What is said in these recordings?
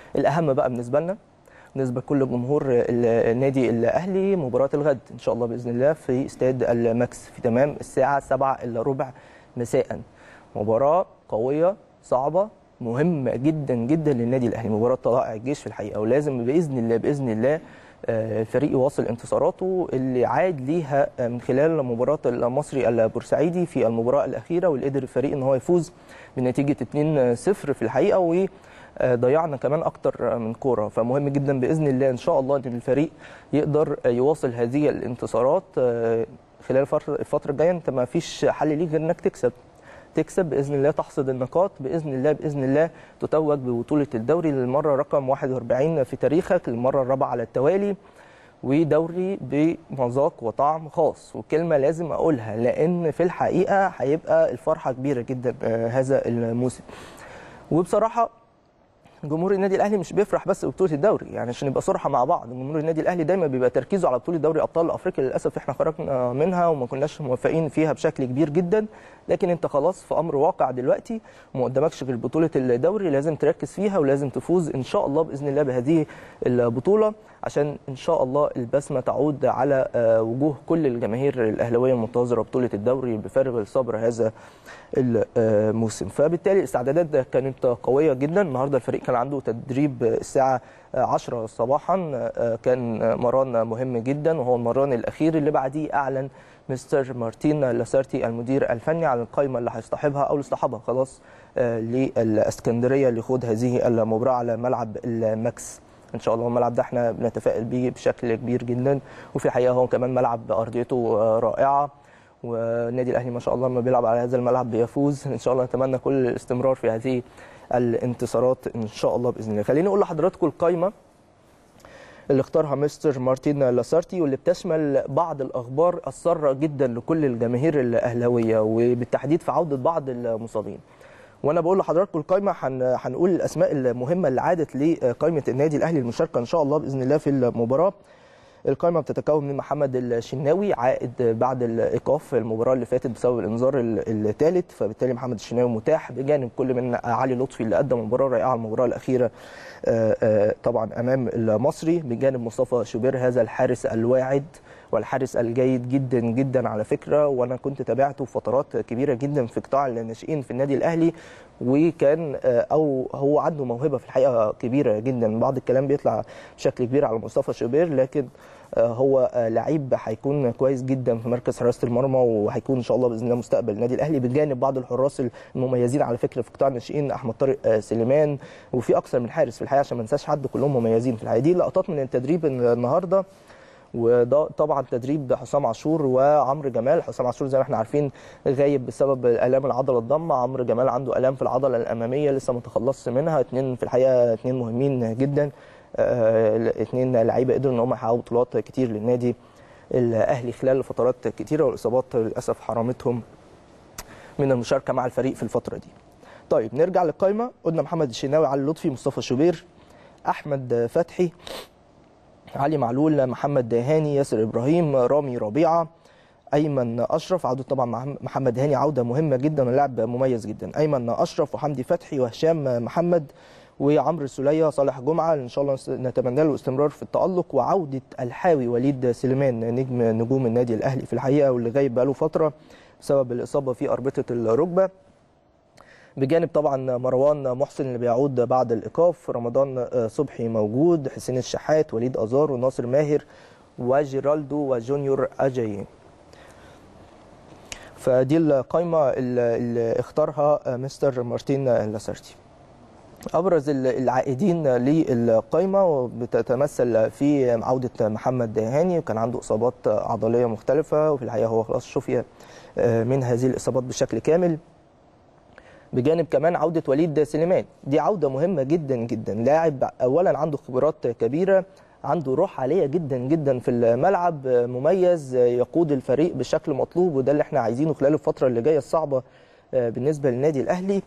الاهم بقى بالنسبه لنا، بالنسبه لكل جمهور النادي الاهلي، مباراه الغد ان شاء الله باذن الله في استاد الماكس في تمام الساعه 7:15 مساء. مباراه قويه صعبه مهمه جدا جدا للنادي الاهلي، مباراه طلائع الجيش في الحقيقه، ولازم باذن الله الفريق يواصل انتصاراته اللي عاد ليها من خلال مباراه المصري البورسعيدي في المباراه الاخيره، واللي قدر الفريق ان هو يفوز بنتيجه 2-0 في الحقيقه، وضيعنا كمان اكتر من كوره. فمهم جدا باذن الله ان شاء الله ان الفريق يقدر يواصل هذه الانتصارات خلال الفتره الجايه. انت ما فيش حل ليك غير انك تكسب باذن الله، تحصد النقاط باذن الله تتوج ببطوله الدوري للمره رقم 41 في تاريخك، للمره الرابعه على التوالي، ودوري بمذاق وطعم خاص. وكلمه لازم اقولها لان في الحقيقه هيبقى الفرحه كبيره جدا هذا الموسم. وبصراحه جمهور النادي الاهلي مش بيفرح بس ببطوله الدوري، يعني عشان نبقى صراحه مع بعض، جمهور النادي الاهلي دايما بيبقى تركيزه على بطوله دوري ابطال افريقيا. للاسف احنا خرجنا منها وما كناش موفقين فيها بشكل كبير جدا، لكن انت خلاص في امر واقع دلوقتي وما قدامكش غير بطوله الدوري، لازم تركز فيها ولازم تفوز ان شاء الله باذن الله بهذه البطوله، عشان ان شاء الله البسمه تعود على وجوه كل الجماهير الاهلاويه المنتظره بطوله الدوري بفارغ الصبر هذا الموسم. فبالتالي الاستعدادات كانت قويه جدا. النهارده الفريق كان عنده تدريب الساعه 10 صباحا، كان مران مهم جدا وهو المران الاخير اللي بعديه اعلن مستر مارتين لاسارتي المدير الفني على القائمه اللي هيصطحبها او اللي اصطحبها خلاص للاسكندريه لخوض هذه المباراه على ملعب الماكس. ان شاء الله الملعب ده احنا بنتفائل بيه بشكل كبير جدا، وفي الحقيقه هو كمان ملعب ارضيته رائعه، والنادي الاهلي ما شاء الله لما بيلعب على هذا الملعب بيفوز. ان شاء الله نتمنى كل الاستمرار في هذه الانتصارات ان شاء الله باذن الله. خليني اقول لحضراتكم القائمه اللي اختارها مستر مارتين لاسارتي، واللي بتشمل بعض الاخبار الساره جدا لكل الجماهير الاهلاويه، وبالتحديد في عوده بعض المصابين. وانا بقول لحضراتكم القائمه هنقول الاسماء المهمه اللي عادت لقائمه النادي الاهلي المشاركه ان شاء الله باذن الله في المباراه. القائمه بتتكون من محمد الشناوي عائد بعد الايقاف المباراه اللي فاتت بسبب الانذار الثالث، فبالتالي محمد الشناوي متاح، بجانب كل من علي لطفي اللي قدم مباراه رائعه المباراه الاخيره طبعا امام المصري، بجانب مصطفى شوبير هذا الحارس الواعد والحارس الجيد جدا جدا على فكره، وانا كنت تابعته فترات كبيره جدا في قطاع الناشئين في النادي الاهلي، وكان او هو عنده موهبه في الحقيقه كبيره جدا. بعض الكلام بيطلع بشكل كبير على مصطفى شوبير، لكن هو لعيب هيكون كويس جدا في مركز حراسه المرمى، وهيكون ان شاء الله باذن الله مستقبل النادي الاهلي، بجانب بعض الحراس المميزين على فكره في قطاع الناشئين، احمد طارق سليمان، وفي اكثر من حارس في الحقيقه عشان ما ننساش حد، كلهم مميزين في الحقيقه. دي لقطات من التدريب النهارده، وده طبعا تدريب حسام عاشور وعمرو جمال. حسام عاشور زي ما احنا عارفين غايب بسبب الام العضله الضمه، عمرو جمال عنده الام في العضله الاماميه لسه ما تخلصش منها. اثنين في الحقيقه اثنين مهمين جدا، اثنين لعيبه قدروا ان هم يحققوا بطولات كتير للنادي الاهلي خلال فترات كتيره، والاصابات للاسف حرمتهم من المشاركه مع الفريق في الفتره دي. طيب نرجع للقائمه، قلنا محمد الشناوي، علي لطفي، مصطفى شوبير، احمد فتحي، علي معلول، محمد هاني، ياسر ابراهيم، رامي ربيعه، ايمن اشرف. عوده طبعا محمد هاني عوده مهمه جدا ولاعب مميز جدا، ايمن اشرف وحمدي فتحي وهشام محمد وعمرو السوليه، صالح جمعه ان شاء الله نتمنى له الاستمرار في التالق، وعوده الحاوي وليد سليمان نجم النادي الاهلي في الحقيقه، واللي غايب بقاله فتره بسبب الاصابه في اربطه الركبه، بجانب طبعا مروان محسن اللي بيعود بعد الايقاف، رمضان صبحي موجود، حسين الشحات، وليد ازار، وناصر ماهر، وجيرالدو، وجونيور اجاي. فدي القائمه اللي اختارها مستر مارتين لاسارتي. ابرز العائدين للقائمه بتتمثل في عوده محمد هاني، وكان عنده اصابات عضليه مختلفه، وفي الحقيقه هو خلاص شفي من هذه الاصابات بشكل كامل، بجانب كمان عودة وليد سليمان. دي عودة مهمة جدا جدا، لاعب أولا عنده خبرات كبيرة، عنده روح عالية جدا جدا في الملعب، مميز، يقود الفريق بشكل مطلوب، وده اللي احنا عايزينه خلال الفترة اللي جاية الصعبة بالنسبة للنادي الأهلي.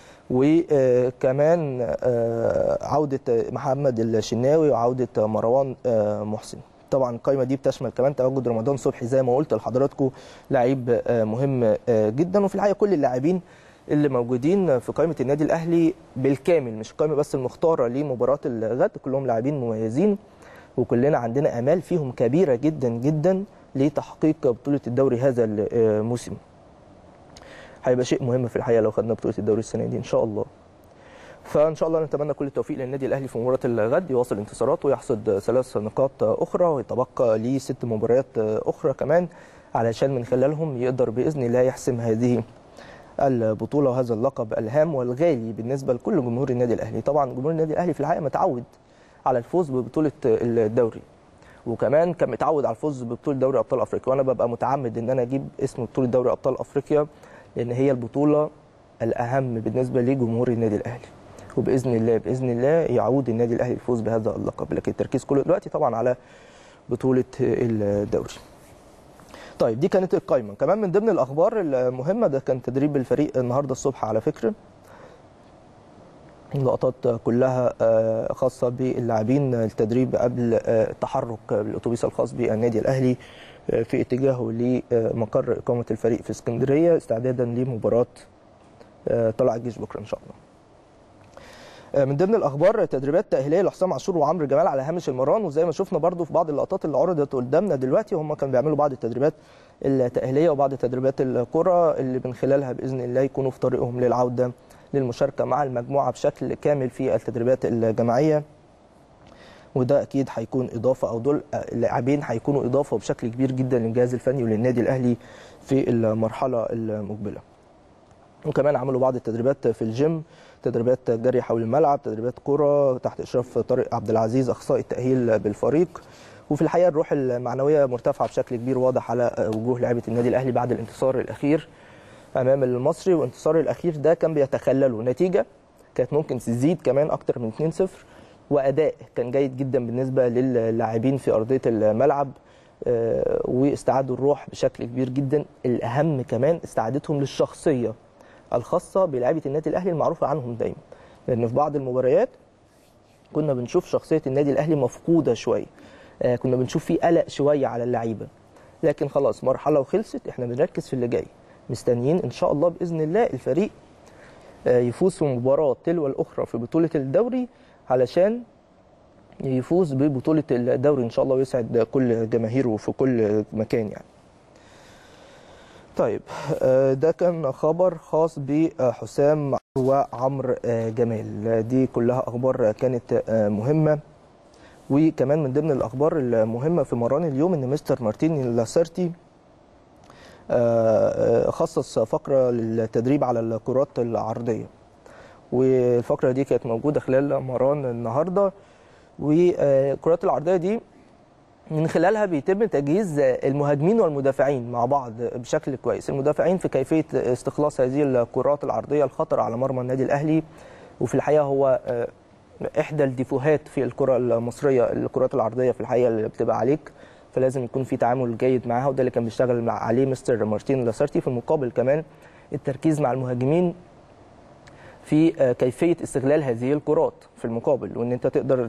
وكمان عودة محمد الشناوي وعودة مروان محسن. طبعا القائمه دي بتشمل كمان تواجد رمضان صبحي زي ما قلت لحضراتكم، لعيب مهم جدا، وفي الحقيقه كل اللاعبين اللي موجودين في قائمه النادي الاهلي بالكامل، مش القائمه بس المختاره لمباراه الغد، كلهم لاعبين مميزين وكلنا عندنا امال فيهم كبيره جدا جدا لتحقيق بطوله الدوري هذا الموسم. هيبقى شيء مهم في الحقيقه لو خدنا بطوله الدوري السنه دي ان شاء الله. فان شاء الله نتمنى كل التوفيق للنادي الاهلي في مباراه الغد، يواصل انتصاراته ويحصد 3 نقاط اخرى، ويتبقى ليه 6 مباريات اخرى كمان علشان من خلالهم يقدر باذن الله يحسم هذه البطوله وهذا اللقب الهام والغالي بالنسبه لكل جمهور النادي الاهلي. طبعا جمهور النادي الاهلي في الحقيقه متعود على الفوز ببطوله الدوري، وكمان كان متعود على الفوز ببطوله دوري ابطال افريقيا، وانا ببقى متعمد ان انا اجيب اسم بطوله دوري ابطال افريقيا لان هي البطوله الاهم بالنسبه لجمهور النادي الاهلي، وباذن الله باذن الله يعود النادي الاهلي الفوز بهذا اللقب، لكن التركيز كله دلوقتي طبعا على بطوله الدوري. طيب دي كانت القائمه. كمان من ضمن الاخبار المهمه ده كان تدريب الفريق النهارده الصبح على فكره، اللقطات كلها خاصه باللاعبين، التدريب قبل التحرك بالاتوبيس الخاص بالنادي الاهلي في اتجاهه لمقر اقامه الفريق في اسكندريه استعدادا لمباراه طلائع الجيش بكره ان شاء الله. من ضمن الاخبار تدريبات تاهيليه لحسام عاشور وعمرو جمال على هامش المران، وزي ما شفنا برضو في بعض اللقطات اللي عرضت قدامنا دلوقتي هم كانوا بيعملوا بعض التدريبات التاهيليه وبعض تدريبات الكره اللي من خلالها باذن الله يكونوا في طريقهم للعوده للمشاركه مع المجموعه بشكل كامل في التدريبات الجماعيه، وده اكيد هيكون اضافه، او دول اللاعبين هيكونوا اضافه بشكل كبير جدا للجهاز الفني وللنادي الاهلي في المرحله المقبله. وكمان عملوا بعض التدريبات في الجيم، تدريبات جري حول الملعب، تدريبات كرة تحت إشراف طارق عبد العزيز أخصائي التأهيل بالفريق. وفي الحقيقة الروح المعنوية مرتفعة بشكل كبير واضح على وجوه لاعيبة النادي الأهلي بعد الانتصار الأخير أمام المصري، والانتصار الأخير ده كان بيتخلله نتيجة كانت ممكن تزيد كمان أكتر من 2-0، وأداء كان جيد جدا بالنسبة للاعبين في أرضية الملعب، واستعادوا الروح بشكل كبير جدا. الأهم كمان استعادتهم للشخصية الخاصة بلاعيبة النادي الأهلي المعروفة عنهم دايما، لأن في بعض المباريات كنا بنشوف شخصية النادي الأهلي مفقودة شوية، كنا بنشوف فيه قلق شوية على اللعيبة، لكن خلاص مرحلة وخلصت، احنا بنركز في اللي جاي، مستنيين إن شاء الله بإذن الله الفريق يفوز في مباراة تلو الأخرى في بطولة الدوري علشان يفوز ببطولة الدوري إن شاء الله ويسعد كل جماهيره في كل مكان يعني. طيب ده كان خبر خاص بحسام وعمرو جمال، دي كلها أخبار كانت مهمة. وكمان من ضمن الأخبار المهمة في مران اليوم إن مستر مارتين لاسارتي خصص فقرة للتدريب على الكرات العرضية، والفقرة دي كانت موجودة خلال مران النهاردة. والكرات العرضية دي من خلالها بيتم تجهيز المهاجمين والمدافعين مع بعض بشكل كويس، المدافعين في كيفية استخلاص هذه الكرات العرضية الخطر على مرمى النادي الأهلي، وفي الحقيقة هو إحدى الديفوهات في الكرة المصرية الكرات العرضية في الحقيقة اللي بتبقى عليك، فلازم يكون في تعامل جيد معها، وده اللي كان بيشتغل عليه مستر مارتين لاسارتي. في المقابل كمان التركيز مع المهاجمين في كيفية استغلال هذه الكرات في المقابل، وإن أنت تقدر